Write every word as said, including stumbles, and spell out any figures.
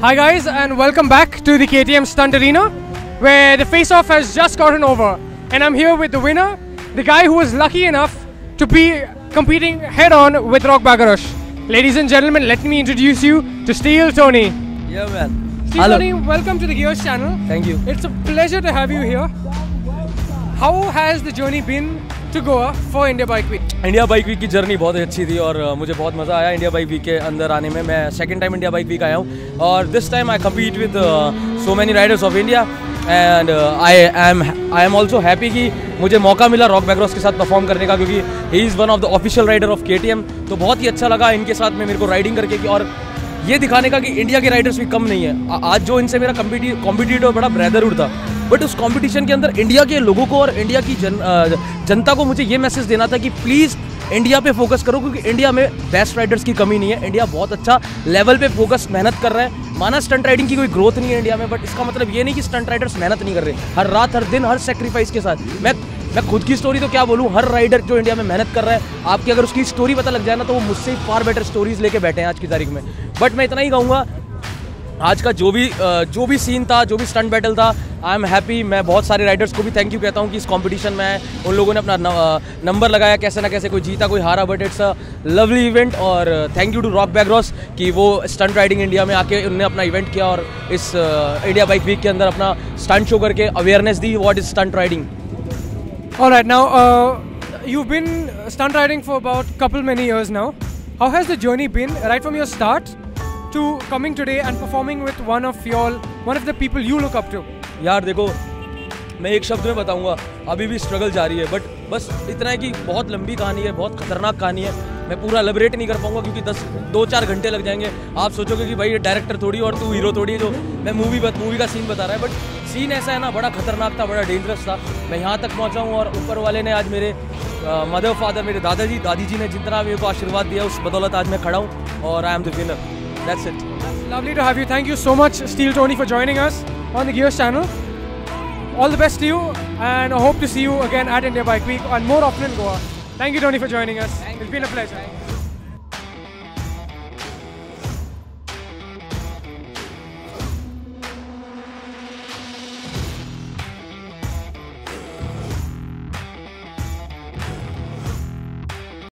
Hi guys, and welcome back to the K T M Stunt Arena, where the face-off has just gotten over, and I'm here with the winner, the guy who was lucky enough to be competing head-on with Rock Bagarosh. Ladies and gentlemen, let me introduce you to Steel Tony. Yeah, man. Steel Hello. Tony, welcome to the Gears channel. Thank you. It's a pleasure to have you here. How has the journey been to Goa for India Bike Week? India bike week की journey बहुत अच्छी थी और मुझे बहुत मज़ा आया India bike week के अंदर आने में. मैं second time India bike week आया हूँ और this time I compete with so many riders of India and I am I am also happy कि मुझे मौका मिला रॉक बैगरॉस के साथ परफॉर्म करने का, क्योंकि he is one of the official rider of K T M. तो बहुत ही अच्छा लगा इनके साथ में मेरे को राइडिंग करके कि और ये दिखाने का कि इंडिया के राइडर्स भी कम नहीं है. आज जो इनसे मेरा कॉम्पिटिटिव बड़ा ब्रदरहुड था, बट उस कंपटीशन के अंदर इंडिया के लोगों को और इंडिया की जन, जनता को मुझे ये मैसेज देना था कि प्लीज़ इंडिया पे फोकस करो, क्योंकि इंडिया में बेस्ट राइडर्स की कमी नहीं है. इंडिया बहुत अच्छा लेवल पे फोकस मेहनत कर रहा है. माना स्टंट राइडिंग की कोई ग्रोथ नहीं है इंडिया में, बट इसका मतलब ये नहीं कि स्टंट राइडर्स मेहनत नहीं कर रहे. हर रात हर दिन हर सेक्रीफाइस के साथ. मैं मैं खुद की स्टोरी तो क्या बोलूँ, हर राइडर जो इंडिया में मेहनत कर रहा है, आपकी अगर उसकी स्टोरी पता लग जाए ना तो वो मुझसे फार बेटर स्टोरीज लेके बैठे हैं आज की तारीख में. बट मैं इतना ही कहूँगा, आज का जो भी जो भी सीन था, जो भी स्टंट बैटल था, आई एम हैप्पी. मैं बहुत सारे राइडर्स को भी थैंक यू कहता हूँ कि इस कंपटीशन में उन लोगों ने अपना नंबर लगाया, कैसे ना कैसे कोई जीता कोई हारा, but it's a lovely event. और थैंक यू टू रॉक बैगरॉस कि वो स्टंट राइडिंग इंडिया में आके उन्होंने अपना इवेंट किया और इस इंडिया बाइक वीक के अंदर अपना स्टंट शो करके अवेयरनेस दी what is stunt riding. Alright, now uh, you've been stunt riding for about couple many years now. How has the journey been right from your start to coming today and performing with one of your one of the people you look up to? यार देखो, मैं एक शब्द में बताऊंगा, अभी भी struggle जारी है. बट बस इतना है कि बहुत लंबी कहानी है, बहुत खतरनाक कहानी है. मैं पूरा एलेबरेट नहीं कर पाऊंगा क्योंकि दस दो चार घंटे लग जाएंगे. आप सोचोगे कि भाई ये डायरेक्टर थोड़ी और तू हीरो थोड़ी है जो मैं मूवी मूवी का सीन बता रहा है. बट सीन ऐसा है ना, बड़ा खतरनाक था, बड़ा डेंजरस था. मैं यहाँ तक पहुँचा हूँ और ऊपर वाले ने आज मेरे मदर फादर, मेरे दादाजी दादी जी ने जितना मेरे को आशीर्वाद दिया, उस बदौलत आज मैं खड़ा हूँ और I am the winner. That's it. Lovely to have you. Thank you so much, Steel Tony, for joining us on the Gears channel. All the best to you, and I hope to see you again at India Bike Week and more often in Goa. Thank you, Tony, for joining us. It's been a pleasure.